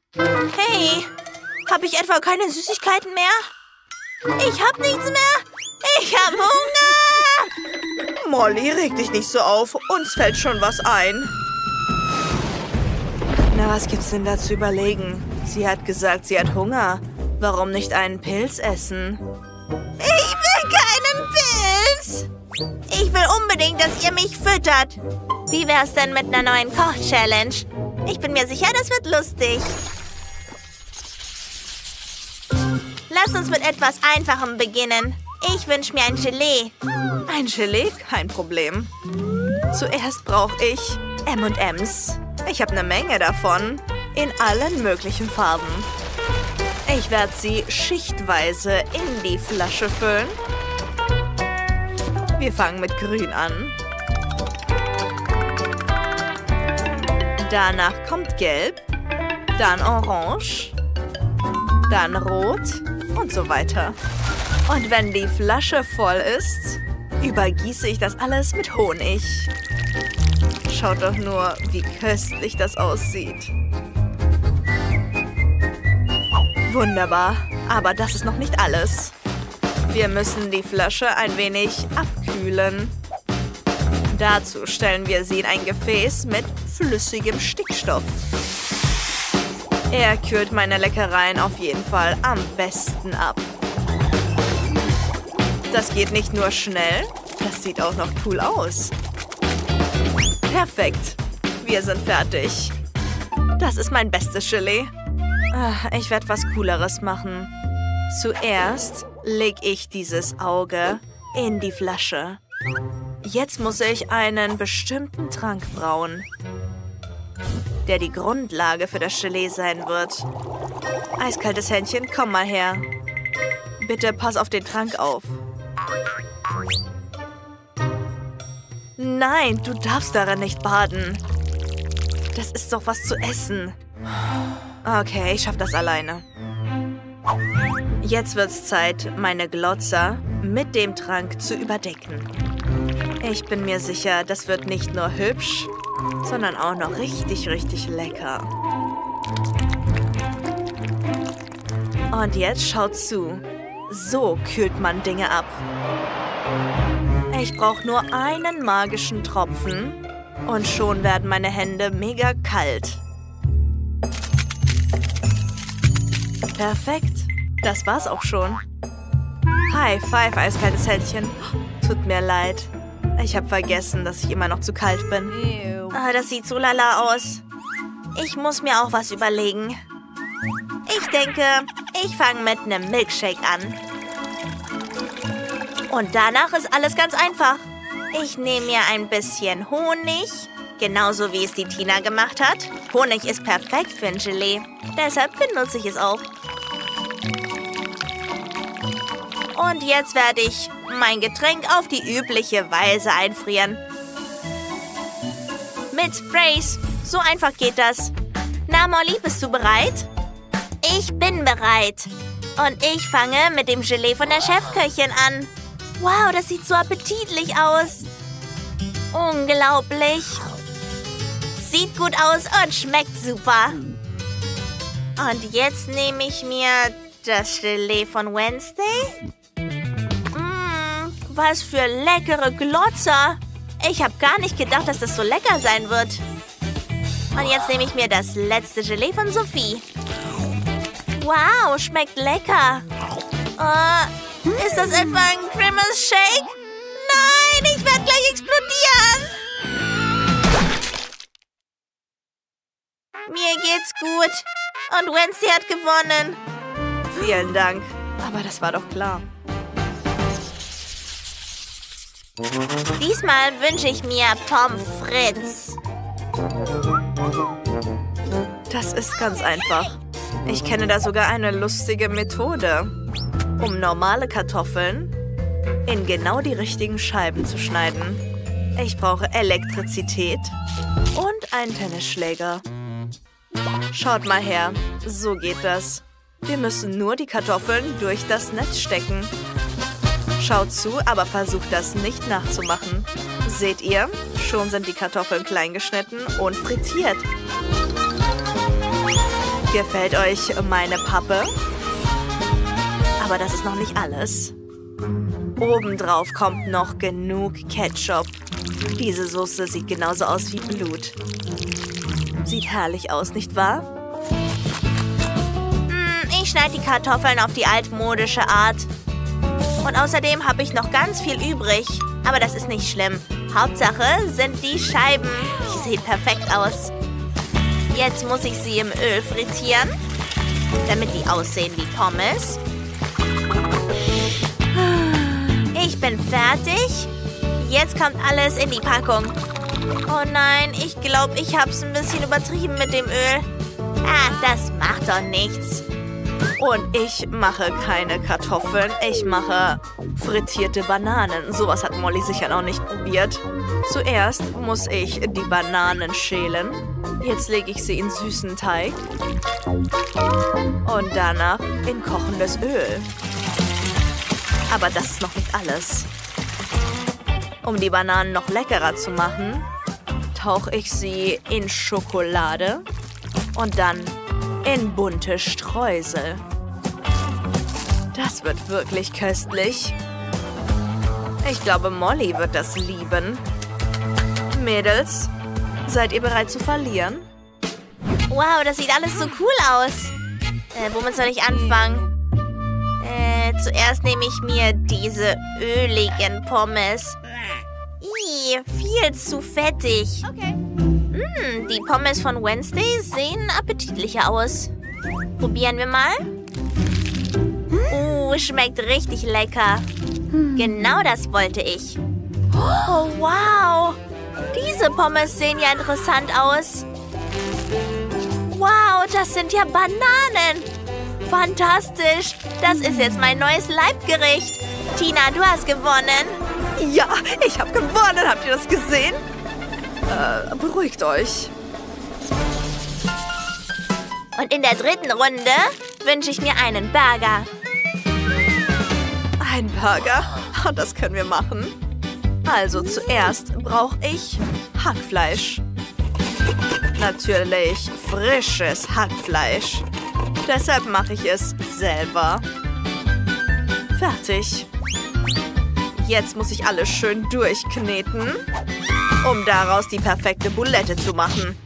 Hey, habe ich etwa keine Süßigkeiten mehr? Ich hab nichts mehr. Ich hab Hunger. Molly, reg dich nicht so auf. Uns fällt schon was ein. Na, was gibt's denn da zu überlegen? Sie hat gesagt, sie hat Hunger. Warum nicht einen Pilz essen? Ich will keinen Pilz. Ich will unbedingt, dass ihr mich füttert. Wie wär's denn mit einer neuen Koch-Challenge? Ich bin mir sicher, das wird lustig. Lass uns mit etwas Einfachem beginnen. Ich wünsche mir ein Gelee. Ein Gelee? Kein Problem. Zuerst brauche ich M&M's. Ich habe eine Menge davon. In allen möglichen Farben. Ich werde sie schichtweise in die Flasche füllen. Wir fangen mit Grün an. Danach kommt Gelb. Dann Orange. Dann Rot und so weiter. Und wenn die Flasche voll ist, übergieße ich das alles mit Honig. Schaut doch nur, wie köstlich das aussieht. Wunderbar, aber das ist noch nicht alles. Wir müssen die Flasche ein wenig abkühlen. Dazu stellen wir sie in ein Gefäß mit flüssigem Stickstoff. Er kühlt meine Leckereien auf jeden Fall am besten ab. Das geht nicht nur schnell, das sieht auch noch cool aus. Perfekt, wir sind fertig. Das ist mein bestes Gelee. Ich werde was Cooleres machen. Zuerst lege ich dieses Auge in die Flasche. Jetzt muss ich einen bestimmten Trank brauen, der die Grundlage für das Gelee sein wird. Eiskaltes Händchen, komm mal her. Bitte pass auf den Trank auf. Nein, du darfst darin nicht baden. Das ist doch was zu essen. Okay, ich schaff das alleine. Jetzt wird's Zeit, meine Glotzer mit dem Trank zu überdecken. Ich bin mir sicher, das wird nicht nur hübsch, sondern auch noch richtig, richtig lecker. Und jetzt schaut zu. So kühlt man Dinge ab. Ich brauche nur einen magischen Tropfen und schon werden meine Hände mega kalt. Perfekt. Das war's auch schon. High five, eiskaltes Händchen. Tut mir leid. Ich habe vergessen, dass ich immer noch zu kalt bin. Das sieht so lala aus. Ich muss mir auch was überlegen. Ich denke, ich fange mit einem Milkshake an. Und danach ist alles ganz einfach. Ich nehme mir ein bisschen Honig, genauso wie es die Tina gemacht hat. Honig ist perfekt für ein Gelee, deshalb benutze ich es auch. Und jetzt werde ich mein Getränk auf die übliche Weise einfrieren. Mit Sprays. So einfach geht das. Na, Molly, bist du bereit? Ich bin bereit. Und ich fange mit dem Gelee von der Chefköchin an. Wow, das sieht so appetitlich aus. Unglaublich. Sieht gut aus und schmeckt super. Und jetzt nehme ich mir das Gelee von Wednesday. Was für leckere Glotzer. Ich habe gar nicht gedacht, dass das so lecker sein wird. Und jetzt nehme ich mir das letzte Gelee von Sophie. Wow, schmeckt lecker. Ist das etwa ein Grimace Shake? Nein, ich werde gleich explodieren. Mir geht's gut. Und Wednesday hat gewonnen. Vielen Dank. Aber das war doch klar. Diesmal wünsche ich mir Pommes frites. Das ist ganz einfach. Ich kenne da sogar eine lustige Methode, um normale Kartoffeln in genau die richtigen Scheiben zu schneiden. Ich brauche Elektrizität und einen Tennisschläger. Schaut mal her, so geht das. Wir müssen nur die Kartoffeln durch das Netz stecken. Schaut zu, aber versucht das nicht nachzumachen. Seht ihr? Schon sind die Kartoffeln klein geschnitten und frittiert. Gefällt euch meine Pappe? Aber das ist noch nicht alles. Obendrauf kommt noch genug Ketchup. Diese Soße sieht genauso aus wie Blut. Sieht herrlich aus, nicht wahr? Ich schneide die Kartoffeln auf die altmodische Art. Und außerdem habe ich noch ganz viel übrig. Aber das ist nicht schlimm. Hauptsache sind die Scheiben. Die sehen perfekt aus. Jetzt muss ich sie im Öl frittieren, damit die aussehen wie Pommes. Ich bin fertig. Jetzt kommt alles in die Packung. Oh nein, ich glaube, ich habe es ein bisschen übertrieben mit dem Öl. Ah, das macht doch nichts. Und ich mache keine Kartoffeln. Ich mache frittierte Bananen. Sowas hat Molly sicher noch nicht probiert. Zuerst muss ich die Bananen schälen. Jetzt lege ich sie in süßen Teig. Und danach in kochendes Öl. Aber das ist noch nicht alles. Um die Bananen noch leckerer zu machen, tauche ich sie in Schokolade und dann in bunte Streusel. Das wird wirklich köstlich. Ich glaube, Molly wird das lieben. Mädels, seid ihr bereit zu verlieren? Wow, das sieht alles so cool aus. Womit soll ich anfangen? Zuerst nehme ich mir diese öligen Pommes. Ih, viel zu fettig. Okay. Die Pommes von Wednesday sehen appetitlicher aus. Probieren wir mal. Schmeckt richtig lecker. Genau das wollte ich. Oh, wow. Diese Pommes sehen ja interessant aus. Wow, das sind ja Bananen. Fantastisch. Das ist jetzt mein neues Leibgericht. Tina, du hast gewonnen. Ja, ich habe gewonnen. Habt ihr das gesehen? Beruhigt euch. Und in der dritten Runde wünsche ich mir einen Burger. Ein Burger? Das können wir machen. Also zuerst brauche ich Hackfleisch. Natürlich frisches Hackfleisch. Deshalb mache ich es selber. Fertig. Jetzt muss ich alles schön durchkneten, um daraus die perfekte Bulette zu machen.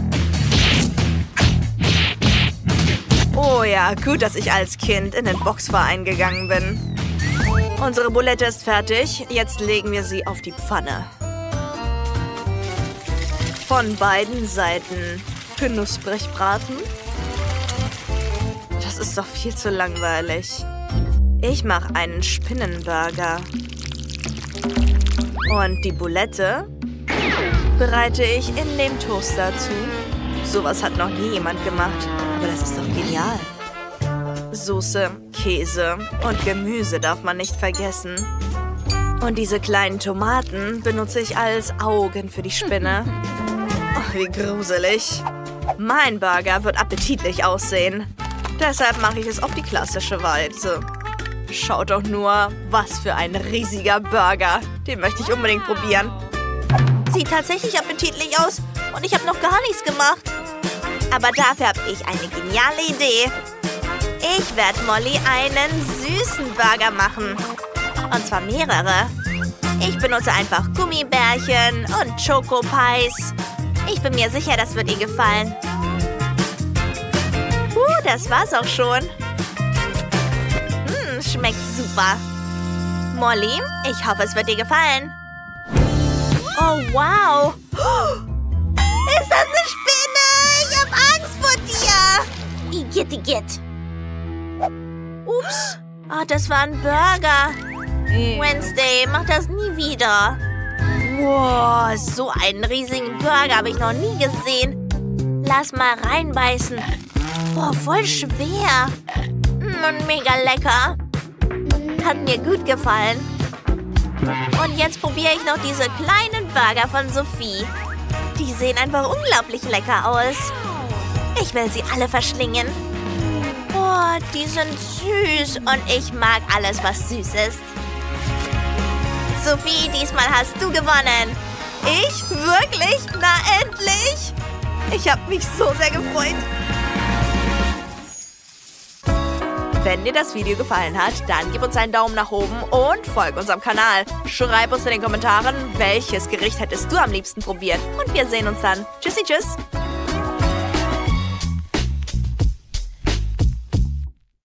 Oh ja, gut, dass ich als Kind in den Boxverein gegangen bin. Unsere Bulette ist fertig. Jetzt legen wir sie auf die Pfanne. Von beiden Seiten knusprig braten. Das ist doch viel zu langweilig. Ich mache einen Spinnenburger. Und die Bulette bereite ich in dem Toaster zu. Sowas hat noch nie jemand gemacht. Aber das ist doch genial. Soße, Käse und Gemüse darf man nicht vergessen. Und diese kleinen Tomaten benutze ich als Augen für die Spinne. Oh, wie gruselig. Mein Burger wird appetitlich aussehen. Deshalb mache ich es auf die klassische Weise. Schaut doch nur, was für ein riesiger Burger. Den möchte ich unbedingt probieren. Sieht tatsächlich appetitlich aus und ich habe noch gar nichts gemacht. Aber dafür habe ich eine geniale Idee. Ich werde Molly einen süßen Burger machen. Und zwar mehrere. Ich benutze einfach Gummibärchen und Choco-Pies. Ich bin mir sicher, das wird ihr gefallen. Das war's auch schon. Schmeckt super. Molly, ich hoffe, es wird dir gefallen. Oh, wow. Ist das eine Spinne? Ich habe Angst vor dir. Igitt. Ups. Oh, das war ein Burger. Wednesday, mach das nie wieder. Wow, so einen riesigen Burger habe ich noch nie gesehen. Lass mal reinbeißen. Boah, voll schwer. Und mega lecker. Hat mir gut gefallen. Und jetzt probiere ich noch diese kleinen Burger von Sophie. Die sehen einfach unglaublich lecker aus. Ich will sie alle verschlingen. Boah, die sind süß und ich mag alles, was süß ist. Sophie, diesmal hast du gewonnen. Ich? Wirklich? Na endlich! Ich habe mich so sehr gefreut. Wenn dir das Video gefallen hat, dann gib uns einen Daumen nach oben und folg unserem Kanal. Schreib uns in den Kommentaren, welches Gericht hättest du am liebsten probiert. Und wir sehen uns dann. Tschüssi, tschüss.